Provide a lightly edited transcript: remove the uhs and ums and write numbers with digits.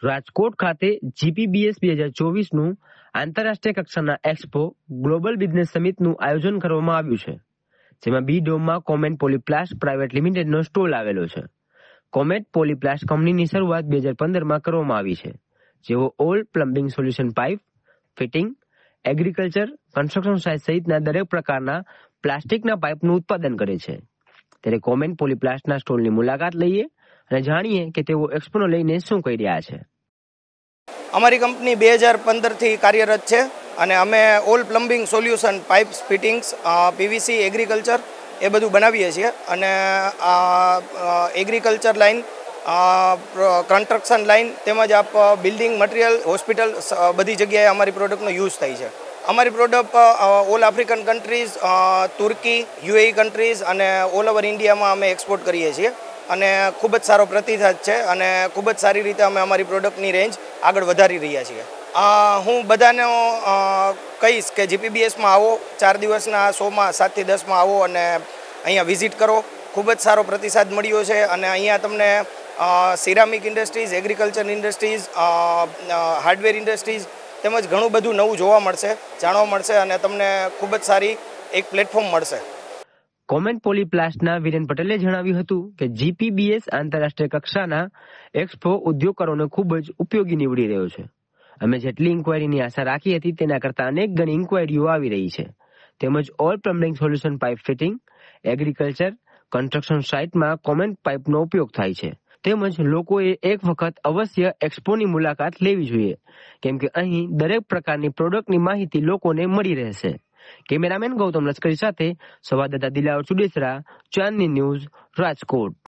રાજકોટ ખાતે જીપીબીએસ 2024નું આંતરરાષ્ટ્રીય કક્ષાના એક્સપો ગ્લોબલ બિઝનેસ સમિટનું આયોજન કરવામાં આવ્યું છે, જેમાં બી ડોમમાં કોમેટ પોલીપ્લાસ્ટ પ્રાઇવેટ લિમિટેડનો સ્ટોલ આવેલો છે. કોમેટ પોલીપ્લાસ્ટ કંપનીની શરૂઆત 2015માં કરવામાં આવી છે, જેઓ all plumbing solution pipe, fitting, agriculture, construction site સહિતના દરેક પ્રકારના પ્લાસ્ટિકના પાઇપનું ઉત્પાદન કરે છે. ત્યારે કોમેટ પોલીપ્લાસ્ટના સ્ટોલની મુલાકાત લઈએ અને જાણીએ કે તેઓ એક્સપોને લઈને શું કહી રહ્યા છે. અમારી કંપની 2015થી કાર્યરત છે અને અમે all plumbing solution pipes, fittings, PVC, agriculture એ બધું બનાવીએ છીએ. અને એગ્રીકલ્ચર લાઇન, કન્સ્ટ્રક્શન લાઇન તેમજ બિલ્ડિંગ મટીરિયલ, હોસ્પિટલ બધી જગ્યાએ અમારી પ્રોડક્ટનો યુઝ થાય છે. અમારી product all African countries, Turkey, UAE countries અને ઓલ ઓવર ઇન્ડિયામાં અમે એક્સપોર્ટ કરીએ છીએ અને ખૂબ જ સારો પ્રતિસાદ છે અને ખૂબ જ સારી રીતે અમે અમારી પ્રોડક્ટની રેન્જ આગળ વધારી રહ્યા છીએ. હું બધાને કહીશ કે જીપીબીએસમાં આવો, 4 દિવસના શોમાં 7 થી 10માં આવો અને અહીંયા વિઝિટ કરો. ખૂબ જ સારો પ્રતિસાદ મળ્યો છે અને અહીંયા તમને ceramic industries, agriculture industries, hardware industries તેમજ ઘણું બધું નવું જોવા મળશે, જાણવા મળશે અને તમને ખૂબ જ સારી એક પ્લેટફોર્મ મળશે. કોમેટ પોલીપ્લાસ્ટના વિરેન પટેલે જણાવ્યું હતું કે જીપીબીએસ આંતરરાષ્ટ્રીય કક્ષાના એક્સપો ઉદ્યોગકારોને ખૂબ જ ઉપયોગી નીવડી રહ્યો છે. અમે જેટલી ઇન્કવાયરીની આશા રાખી હતી તેના કરતાં અનેક ગણી ઇન્કવાયરીઓ આવી રહી છે. તેમજ all plumbing solution pipe fitting, agriculture, construction સાઇટમાં કોમેટ પાઇપનો ઉપયોગ થાય છે. તેમજ લોકોએ એક વખત અવશ્ય એક્સપોની મુલાકાત લેવી જોઈએ, કેમ કે અહીં દરેક પ્રકારની પ્રોડક્ટની માહિતી લોકોને મળી રહેશે. કેમેરામેન ગૌતમ લશ્કરી સાથે સંવાદદાતા દિલાવર ચુડેસરા, ચાંદની ન્યૂઝ, રાજકોટ.